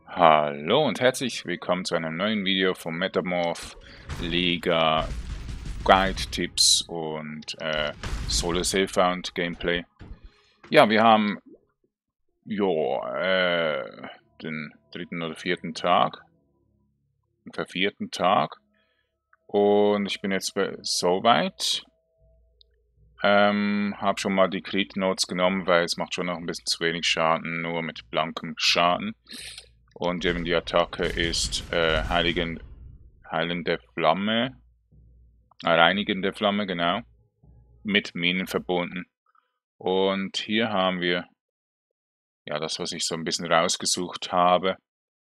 Hallo und herzlich willkommen zu einem neuen Video vom Metamorph Liga Guide, Tipps und Solo Safe Found Gameplay. Ja, wir haben den dritten oder vierten Tag, ungefähr vierten Tag, und ich bin jetzt so weit. Habe schon mal die Crit Notes genommen, weil es macht schon noch ein bisschen zu wenig Schaden, nur mit blankem Schaden. Und eben die Attacke ist heilende Flamme, reinigende Flamme, genau, mit Minen verbunden. Und hier haben wir ja das, was ich so ein bisschen rausgesucht habe.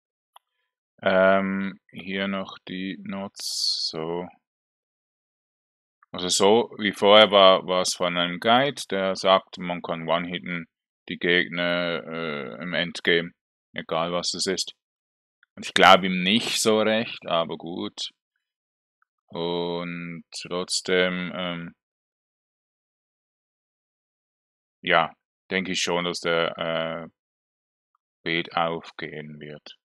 Hier noch die Notes, so. Also so wie vorher war es von einem Guide, der sagt, man kann One-Hitten die Gegner im Endgame, egal was es ist. Und ich glaube ihm nicht so recht, aber gut. Und trotzdem, ja, denke ich schon, dass der Beet aufgehen wird.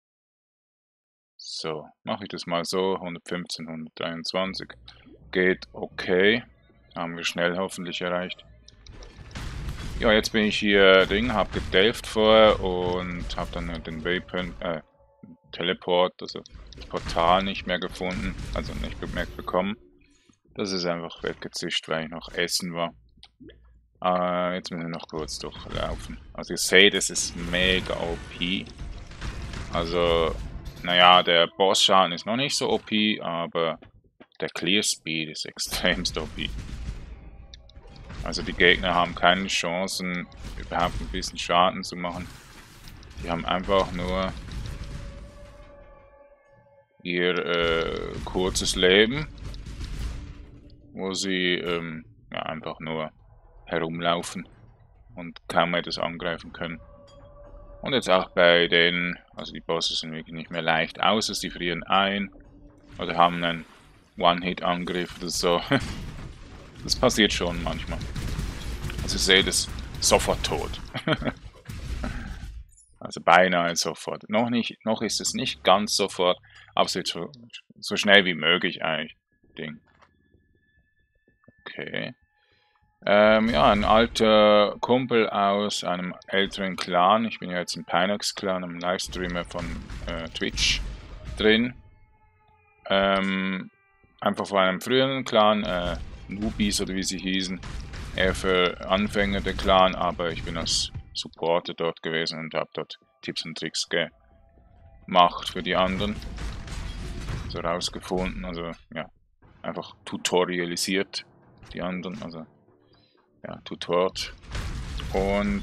So, mache ich das mal so, 115, 123. Geht okay. Haben wir schnell hoffentlich erreicht. Ja, jetzt bin ich hier habe gedelft vorher und habe dann den Waypoint, Teleport, also das Portal nicht mehr gefunden, also nicht bemerkt bekommen. Das ist einfach weggezischt, weil ich noch essen war. Jetzt müssen wir noch kurz durchlaufen. Also ihr seht, es ist mega OP. Also, naja, der Boss-Schaden ist noch nicht so OP, aber der Clear Speed ist extremst OP. Also die Gegner haben keine Chancen, überhaupt ein bisschen Schaden zu machen. Die haben einfach nur ihr kurzes Leben, wo sie ja, einfach nur herumlaufen und kaum etwas angreifen können. Und jetzt auch bei denen, also die Bosse sind wirklich nicht mehr leicht, außer sie frieren ein oder haben einen One-Hit-Angriff oder so. Das passiert schon manchmal. Also ihr seht es, sofort tot. Also beinahe sofort. Noch ist es nicht ganz sofort, aber es wird so schnell wie möglich eigentlich. Ding. Okay. Ja, ein alter Kumpel aus einem älteren Clan. Ich bin ja jetzt im Pinax Clan, einem Livestreamer von Twitch drin. Einfach von einem früheren Clan, Nubis oder wie sie hießen. Eher für Anfänger der Clan, aber ich bin als Supporter dort gewesen und habe dort Tipps und Tricks gemacht für die anderen. So rausgefunden, also ja, einfach tutorialisiert die anderen, also ja, tutort. Und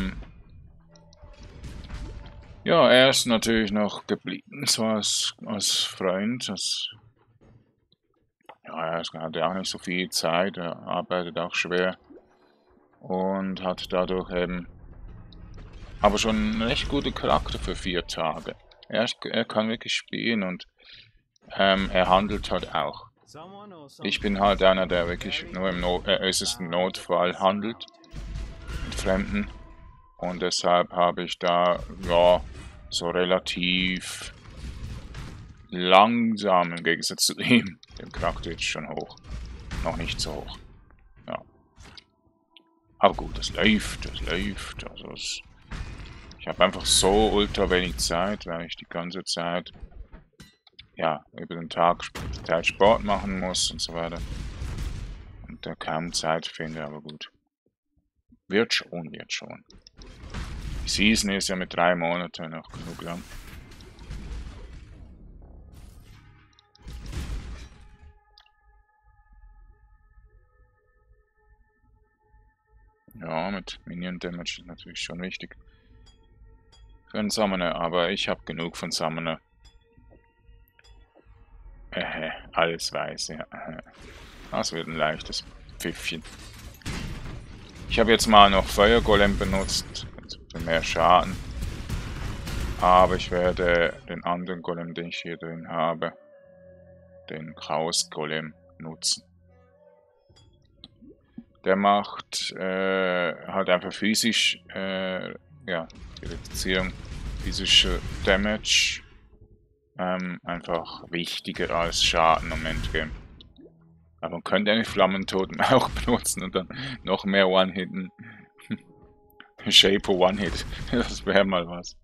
ja, er ist natürlich noch geblieben, so als Freund. Ja, er hat ja auch nicht so viel Zeit, er arbeitet auch schwer und hat dadurch eben aber schon einen recht guten Charakter für 4 Tage. Er kann wirklich spielen und er handelt halt auch. Ich bin halt einer, der wirklich nur im äußersten Notfall handelt mit Fremden. Und deshalb habe ich da, ja, so relativ langsam im Gegensatz zu ihm. Der Charakter ist schon hoch. Noch nicht so hoch. Ja. Aber gut, das läuft, das läuft. Also ich habe einfach so ultra wenig Zeit, weil ich die ganze Zeit, ja, über den Tag Sport machen muss und so weiter. Und da kaum Zeit finde, aber gut. Wird schon, wird schon. Die Season ist ja mit 3 Monaten noch genug lang. Ja, mit Minion Damage ist natürlich schon wichtig. Für einen Summoner, aber ich habe genug von Summoner. Alles weiß, ja. Das wird ein leichtes Pfiffchen. Ich habe jetzt mal noch Feuergolem benutzt, also für mehr Schaden. Aber ich werde den anderen Golem, den ich hier drin habe, den Chaos Golem, nutzen. Der macht halt einfach physisch ja, die Reduzierung physische Damage einfach wichtiger als Schaden im Endgame. Aber man könnte eine Flammentotem auch benutzen und dann noch mehr One-Hitten. Shaper One-Hit, das wäre mal was.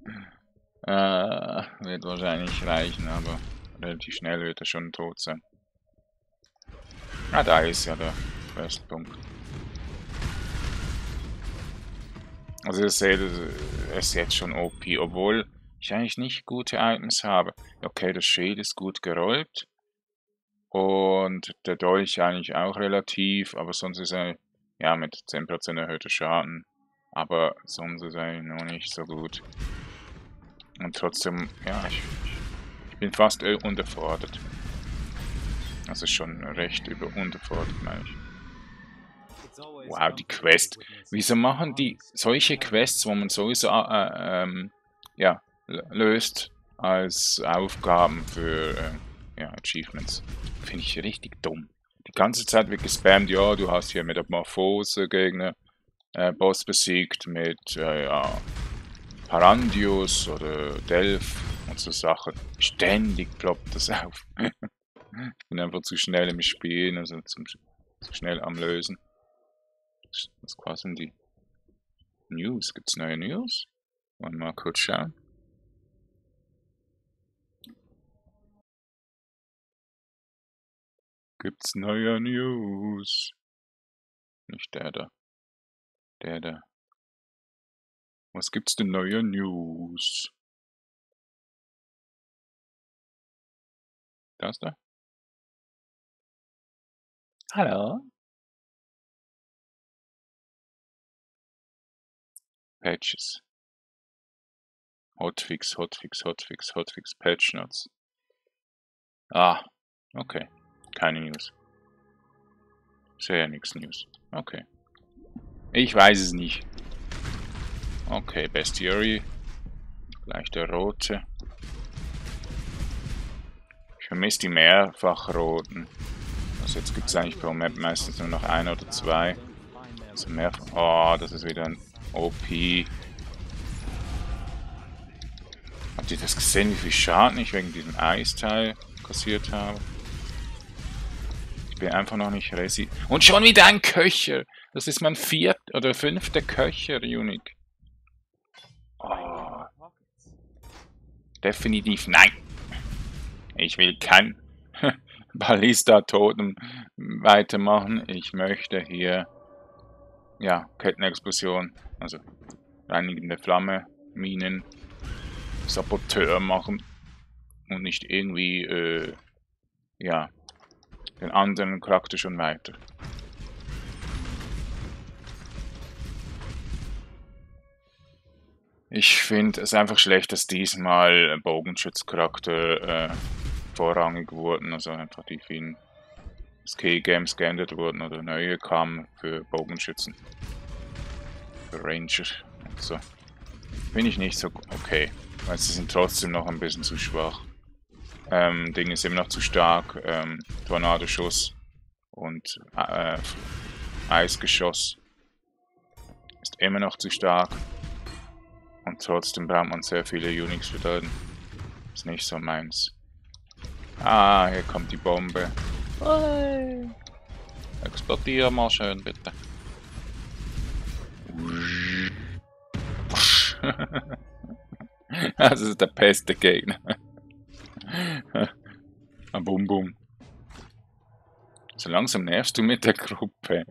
Wird wahrscheinlich reichen, aber relativ schnell wird er schon tot sein. Ah, da ist ja der Questpunkt. Also ihr seht, es ist jetzt schon OP, obwohl ich eigentlich nicht gute Items habe. Okay, das Schild ist gut gerollt. Und der Dolch eigentlich auch relativ, aber sonst ist er ja mit 10% erhöhter Schaden. Aber sonst ist er noch nicht so gut. Und trotzdem, ja, ich bin fast unterfordert. Also schon recht unterfordert, meine ich. Wow, die Quest. Wieso machen die solche Quests, wo man sowieso ja, löst als Aufgaben für ja, Achievements? Finde ich richtig dumm. Die ganze Zeit wird gespammt, ja, du hast hier Metamorphose Gegner, Boss besiegt mit ja, Parandius oder Delph und so Sachen. Ständig ploppt das auf. Ich bin einfach zu schnell im Spielen, also zu schnell am Lösen. Was quasi die News? Gibt's neue News? Wollen wir mal kurz schauen. Gibt's neue News? Nicht der da. Der da. Was gibt's denn neue News? Das da? Hallo? Patches. Hotfix, Hotfix, Hotfix, Hotfix, Patch Notes. Ah, okay. Keine News. Sehr nix News. Okay. Ich weiß es nicht. Okay, Bestiary. Gleich der rote. Ich vermisse die mehrfachroten. Also jetzt gibt es eigentlich pro Map meistens nur noch ein oder zwei. Also mehrfach. Oh, das ist wieder ein OP. Habt ihr das gesehen, wie viel Schaden ich wegen diesem Eisteil kassiert habe? Ich bin einfach noch nicht resi. Und schon wieder ein Köcher! Das ist mein 4. oder 5. Köcher-Unique. Oh. Definitiv nein. Ich will kein Ballista-Totem weitermachen. Ich möchte hier, ja, Kettenexplosion, also reinigende Flamme, Minen, Saboteur machen und nicht irgendwie, ja, den anderen Charakter schon weiter. Ich finde es einfach schlecht, dass diesmal Bogenschützcharakter vorrangig wurden, also einfach die vielen Skill-Games geändert wurden oder neue kamen für Bogenschützen, für Ranger und so. Finde ich nicht so okay, weil sie sind trotzdem noch ein bisschen zu schwach. Ding ist immer noch zu stark, Tornadoschuss und Eisgeschoss ist immer noch zu stark. Und trotzdem braucht man sehr viele Unix für den. Ist nicht so meins. Ah, hier kommt die Bombe. Hey. Explodier mal schön, bitte. Das ist der beste Gegner. Bum bum. So langsam nervst du mit der Gruppe.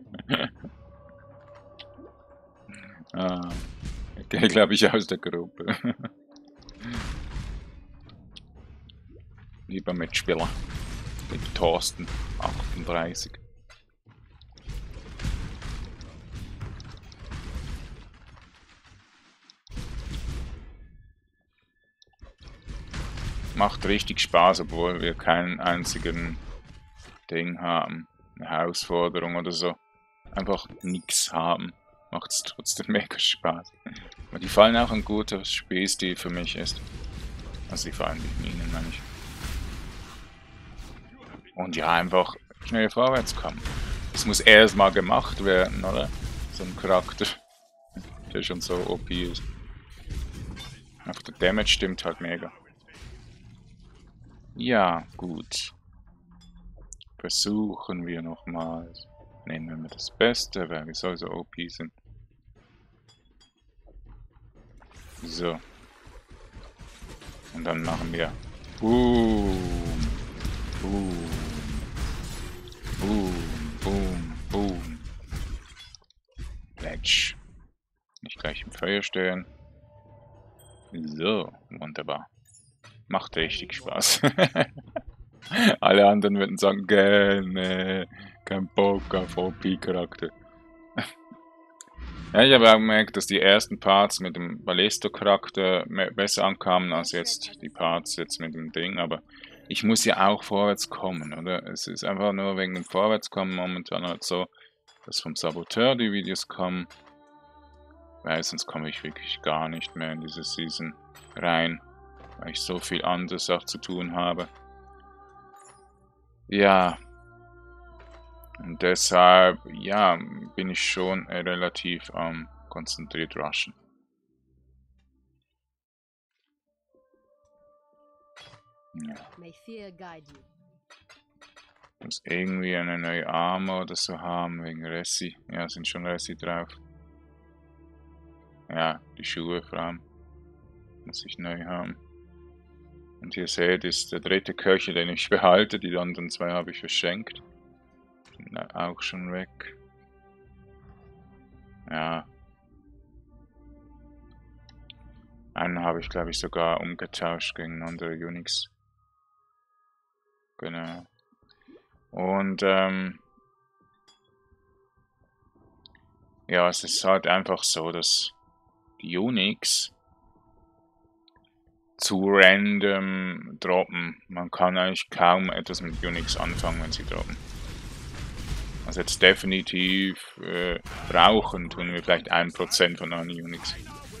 Ich gehe, glaube ich, aus der Gruppe. Lieber Mitspieler. Mit Thorsten, 38. Macht richtig Spaß, obwohl wir keinen einzigen Ding haben. Eine Herausforderung oder so. Einfach nichts haben. Macht es trotzdem mega Spaß. Aber die fallen auch ein guter Spielstil für mich ist. Also die fallen wie Minen, meine ich. Und ja, einfach schnell vorwärts kommen. Das muss erstmal gemacht werden, oder? So ein Charakter, der schon so OP ist. Einfach der Damage stimmt halt mega. Ja, gut. Versuchen wir nochmal. Nehmen wir das Beste, weil wir so OP sind. So. Und dann machen wir Boom, Boom, Boom, Boom, Boom. Plätsch. Nicht gleich im Feuer stehen. So, wunderbar. Macht richtig Spaß. Alle anderen würden sagen, gerne, kein Bock auf OP-Charakter. Ja, ich habe auch gemerkt, dass die ersten Parts mit dem Ballisto-Charakter besser ankamen als jetzt die Parts jetzt mit dem Ding, aber ich muss ja auch vorwärts kommen, oder? Es ist einfach nur wegen dem Vorwärtskommen momentan halt so, dass vom Saboteur die Videos kommen, weil sonst komme ich wirklich gar nicht mehr in diese Season rein, weil ich so viel anderes auch zu tun habe. Ja, und deshalb, ja, bin ich schon relativ konzentriert rushen. Ja. Muss irgendwie eine neue Armor oder so haben, wegen Ressi. Ja, sind schon Ressi drauf. Ja, die Schuhe vor allem. Muss ich neu haben. Und hier seht, ist der dritte Köcher, den ich behalte. Die anderen zwei habe ich verschenkt. Sind auch schon weg. Ja. Einen habe ich, glaube ich, sogar umgetauscht gegen andere Unix. Genau. Und, ja, es ist halt einfach so, dass die Unix zu random droppen. Man kann eigentlich kaum etwas mit Unix anfangen, wenn sie droppen. Also jetzt definitiv brauchen tun wir vielleicht 1% von allen Unix.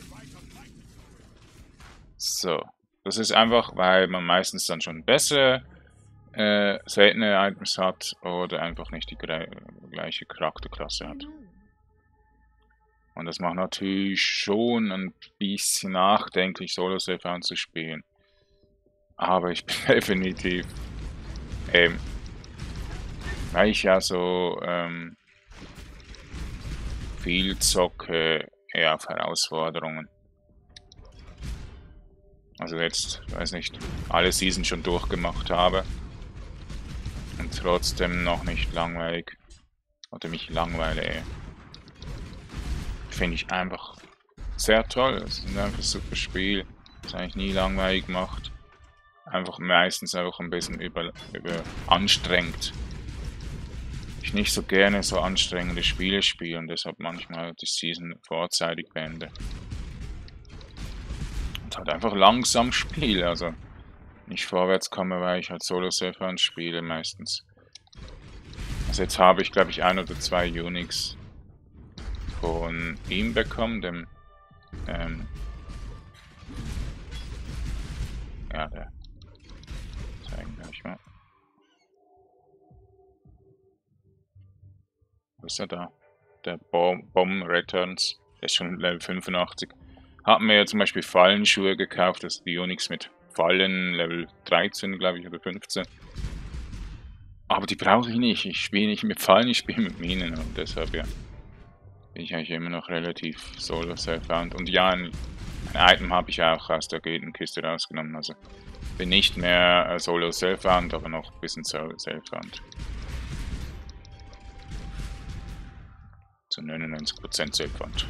So, das ist einfach, weil man meistens dann schon bessere, seltene Items hat oder einfach nicht die gleiche Charakterklasse hat. Und das macht natürlich schon ein bisschen nachdenklich, Solo-Save anzuspielen. Aber ich bin definitiv, weil ich ja so viel zocke, eher auf Herausforderungen. Also jetzt, weiß nicht, alle Season schon durchgemacht habe und trotzdem noch nicht langweilig oder mich langweile. Finde ich einfach sehr toll. Es ist einfach ein super Spiel, das eigentlich nie langweilig macht. Einfach meistens auch ein bisschen anstrengend. Ich nicht so gerne so anstrengende Spiele spiele und deshalb manchmal die Season vorzeitig beende. Und halt einfach langsam spiele, also nicht vorwärts komme, weil ich halt Solo-Save spiele meistens. Also jetzt habe ich, glaube ich, 1 oder 2 Unix von ihm bekommen, dem, ja, der, zeigen wir euch mal. Wo ist er da? Der Bomb Returns, der ist schon Level 85. Hat mir ja zum Beispiel Fallenschuhe gekauft, das ist die Unix mit Fallen, Level 13, glaube ich, oder 15. Aber die brauche ich nicht, ich spiele nicht mit Fallen, ich spiele mit Minen und deshalb, ja, bin ich eigentlich immer noch relativ Solo-Self-Found. Und ja, ein Item habe ich auch aus der Gegnerkiste rausgenommen, also bin nicht mehr Solo-Self-Found, aber noch ein bisschen Self-Found. Zu 99% Self-Found.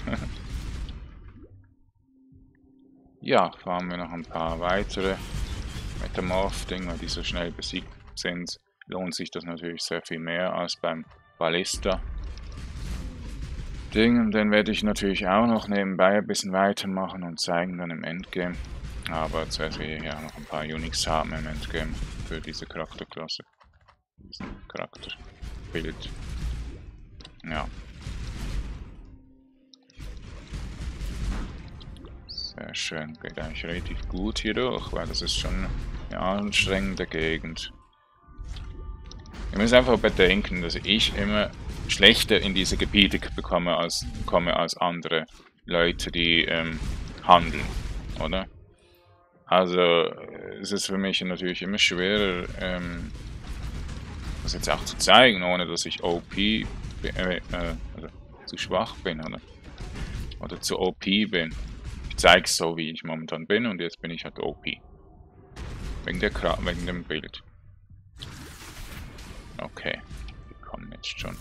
Ja, fahren wir noch ein paar weitere Metamorph-Dinger, die so schnell besiegt sind. Lohnt sich das natürlich sehr viel mehr als beim Ballista. Den werde ich natürlich auch noch nebenbei ein bisschen weitermachen und zeigen dann im Endgame. Aber zuerst will ich ja noch ein paar Unix haben im Endgame für diese Charakterklasse. Diesen Charakterbild. Ja. Sehr schön, geht eigentlich relativ gut hier durch, weil das ist schon eine anstrengende Gegend. Ihr müsst einfach bedenken, dass ich immer schlechter in diese Gebiete komme als andere Leute, die handeln, oder? Also es ist für mich natürlich immer schwerer, das jetzt auch zu zeigen, ohne dass ich also zu schwach bin oder zu OP bin. Ich zeige es so, wie ich momentan bin und jetzt bin ich halt OP. Wegen dem Bild. Okay, die kommen jetzt schon.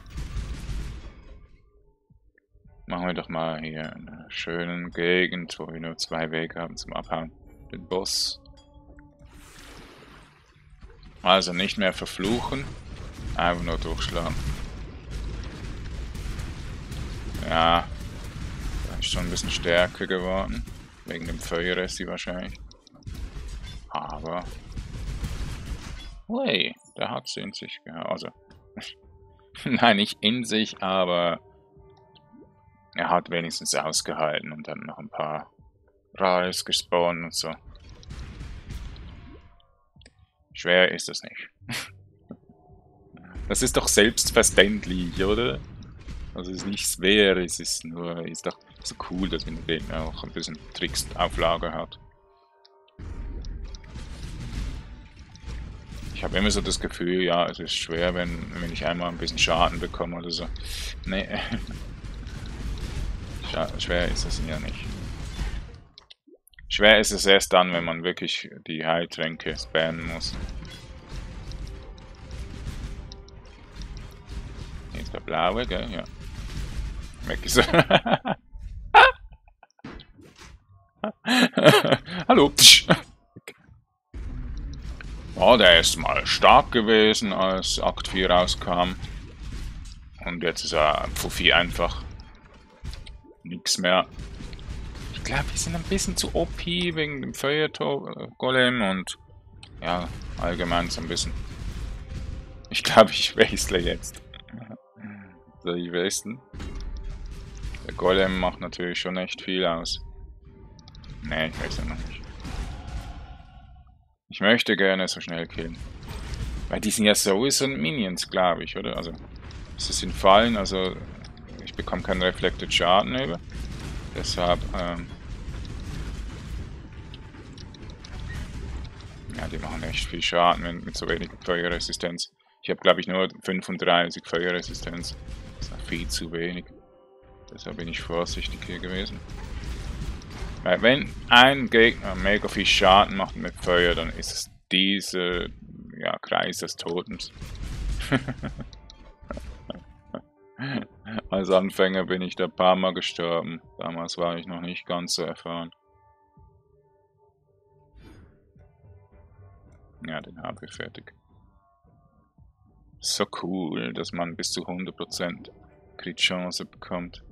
Machen wir doch mal hier eine schöne Gegend, wo wir nur 2 Wege haben zum Abhauen. Den Boss. Also nicht mehr verfluchen, einfach nur durchschlagen. Ja, da ist schon ein bisschen stärker geworden. Wegen dem Feuerressi wahrscheinlich. Aber... Hey, der hat es in sich gehabt. Also... Nein, nicht in sich, aber... Er hat wenigstens ausgehalten und dann noch ein paar Rares gespawnt und so. Schwer ist es nicht. Das ist doch selbstverständlich, oder? Also es ist nicht schwer, es ist nur, ist doch so cool, dass man den Gegner auch ein bisschen Tricks auf Lager hat. Ich habe immer so das Gefühl, ja, es ist schwer, wenn ich einmal ein bisschen Schaden bekomme oder so. Nee, schwer ist es ja nicht. Schwer ist es erst dann, wenn man wirklich die Heiltränke spammen muss. Hier ist der blaue, gell? Ja. Weg ist er. Hallo. Oh, der ist mal stark gewesen, als Akt 4 rauskam. Und jetzt ist er Pfuffi einfach. Nix mehr. Ich glaube, wir sind ein bisschen zu OP wegen dem Feuergolem und ja, allgemein so ein bisschen. Ich glaube, ich wechsle jetzt. Soll ich wechseln? Der Golem macht natürlich schon echt viel aus. Nee, ich wechsle noch nicht. Ich möchte gerne so schnell killen. Weil die sind ja sowieso Minions, glaube ich, oder? Also, sie sind Fallen, also ich bekomme keinen Reflected Schaden über. Deshalb, ja, die machen echt viel Schaden mit so wenig Feuerresistenz. Ich habe, glaube ich, nur 35 Feuerresistenz. Das ist noch viel zu wenig. Deshalb bin ich vorsichtig hier gewesen. Weil wenn ein Gegner mega viel Schaden macht mit Feuer, dann ist es dieser ja, Kreis des Totens. Als Anfänger bin ich da ein paar Mal gestorben. Damals war ich noch nicht ganz so erfahren. Ja, den habe ich fertig. So cool, dass man bis zu 100% Crit-Chance bekommt.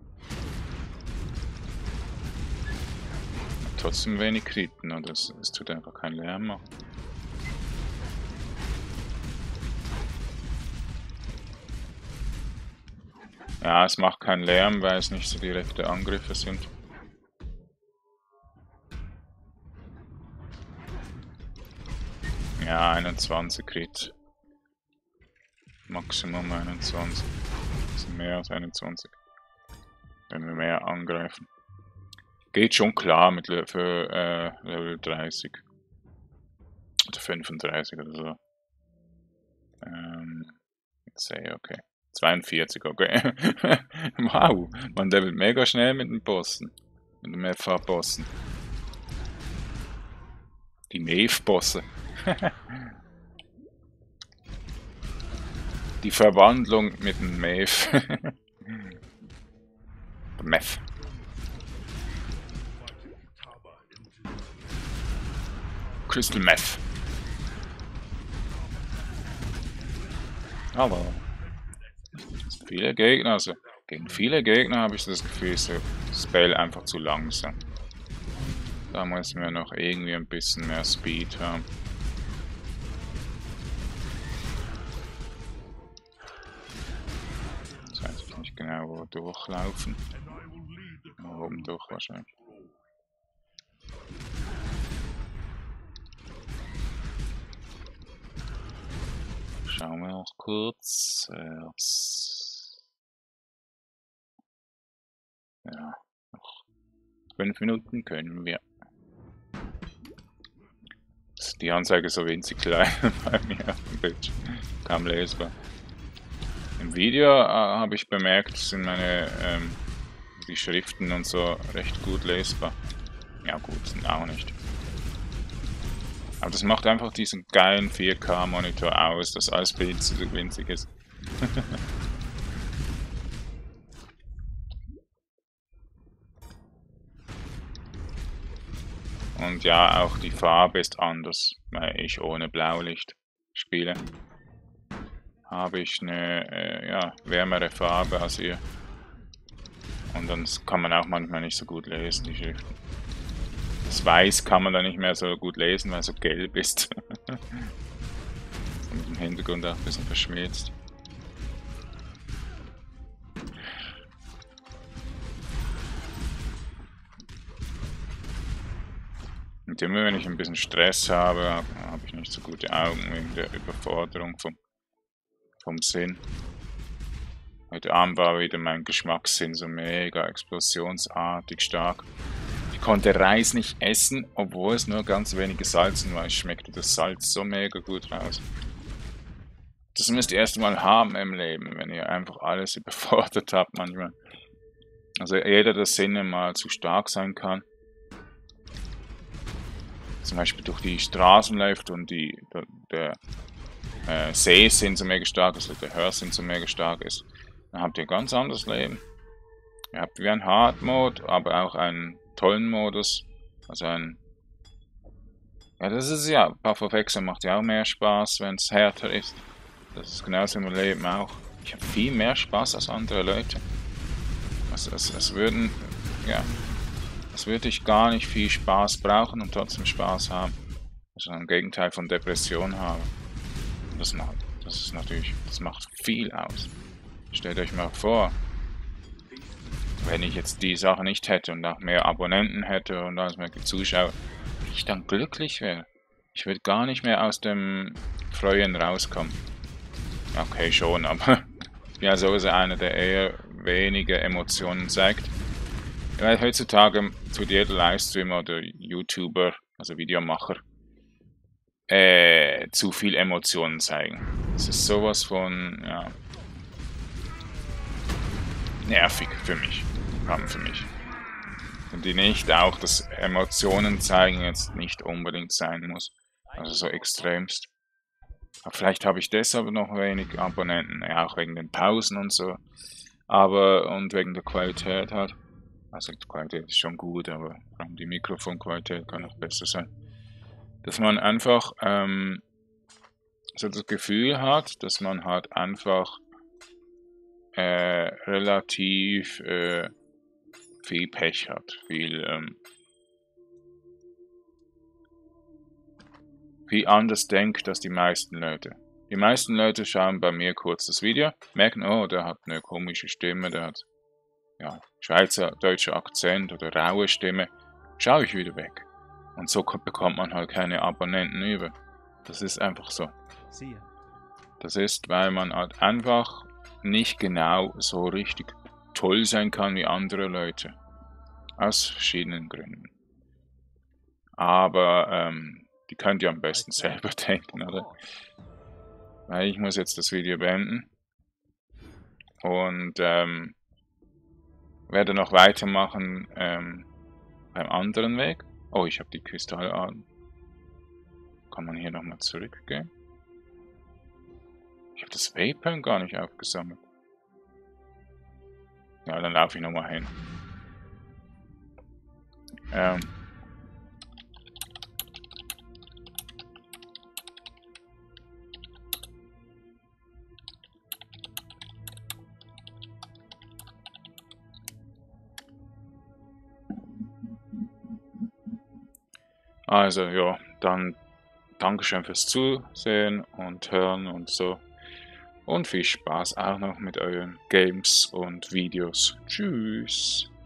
Trotzdem wenig Kriten und es tut einfach keinen Lärm machen. Ja, es macht keinen Lärm, weil es nicht so direkte Angriffe sind. Ja, 21 Crit. Maximum 21. Das sind mehr als 21. Wenn wir mehr angreifen. Geht schon klar mit für Level 30. Oder 35 oder so. Jetzt sehe okay. 42, okay. Wow, man levelt mega schnell mit den Bossen. Mit den FH-Bossen. Die Maeve-Bosse. Die Verwandlung mit dem Maeve. Meth. Crystal Meth. Aber viele Gegner, also gegen viele Gegner habe ich das Gefühl, ist der Spell einfach zu langsam. Da müssen wir noch irgendwie ein bisschen mehr Speed haben. Jetzt weiß ich nicht genau, wo wir durchlaufen. Oben durch wahrscheinlich. Schauen wir noch kurz. Ja, noch 5 Minuten können wir. Die Anzeige ist so winzig klein bei mir auf dem Bildschirm. Kaum lesbar. Im Video habe ich bemerkt, sind die Schriften und so recht gut lesbar. Ja gut, sind auch nicht. Aber das macht einfach diesen geilen 4K-Monitor aus, dass alles winzig ist. Und ja, auch die Farbe ist anders, weil ich ohne Blaulicht spiele. Habe ich eine ja, wärmere Farbe als ihr. Und dann kann man auch manchmal nicht so gut lesen, die Schriften. Das Weiß kann man dann nicht mehr so gut lesen, weil es so gelb ist. Und im Hintergrund auch ein bisschen verschmilzt. Und immer wenn ich ein bisschen Stress habe, habe ich nicht so gute Augen wegen der Überforderung vom Sinn. Heute Abend war wieder mein Geschmackssinn so mega explosionsartig stark. Ich konnte Reis nicht essen, obwohl es nur ganz wenig gesalzen war. Es schmeckte das Salz so mega gut raus. Das müsst ihr erst mal haben im Leben, wenn ihr einfach alles überfordert habt manchmal. Also jeder der Sinne mal zu stark sein kann. Zum Beispiel durch die Straßen läuft und der Sehsinn so mega stark ist, oder der Hörsinn so mega stark ist, dann habt ihr ein ganz anderes Leben. Ihr habt wie ein Hard Mode, aber auch einen tollen Modus. Also ja, das ist ja, Path of Exile macht ja auch mehr Spaß, wenn es härter ist. Das ist genauso im Leben auch. Ich habe viel mehr Spaß als andere Leute. Also es würde ich gar nicht viel Spaß brauchen und trotzdem Spaß haben. Also im Gegenteil von Depression habe. Das macht viel aus. Stellt euch mal vor, wenn ich jetzt die Sache nicht hätte und auch mehr Abonnenten hätte und alles mehr Zuschauer, wie ich dann glücklich wäre. Ich würde gar nicht mehr aus dem Freuen rauskommen. Okay, schon, aber ich bin ja sowieso einer, der eher wenige Emotionen zeigt. Weil heutzutage tut jeder Livestreamer oder YouTuber, also Videomacher, zu viel Emotionen zeigen. Das ist sowas von, ja, nervig für mich. Für mich. Und die nicht auch, dass Emotionen zeigen jetzt nicht unbedingt sein muss. Also so extremst. Aber vielleicht habe ich deshalb noch wenig Abonnenten, ja, auch wegen den Pausen und so. Und wegen der Qualität halt. Also die Qualität ist schon gut, aber vor allem die Mikrofonqualität kann noch besser sein. Dass man einfach so das Gefühl hat, dass man halt einfach relativ viel Pech hat, viel anders denkt als die meisten Leute. Die meisten Leute schauen bei mir kurz das Video, merken, oh, der hat eine komische Stimme, der hat ja, schweizerdeutscher Akzent oder raue Stimme, schaue ich wieder weg. Und so bekommt man halt keine Abonnenten über. Das ist einfach so. Das ist, weil man halt einfach nicht genau so richtig toll sein kann wie andere Leute. Aus verschiedenen Gründen. Aber die könnt ihr am besten selber denken, oder? Weil ich muss jetzt das Video beenden. Und werde noch weitermachen beim anderen Weg. Oh, ich habe die Kristalladen. Kann man hier nochmal zurückgehen? Ich habe das Waypoint gar nicht aufgesammelt. Ja, dann laufe ich nochmal hin. Also ja, dann Dankeschön fürs Zusehen und Hören und so. Und viel Spaß auch noch mit euren Games und Videos. Tschüss.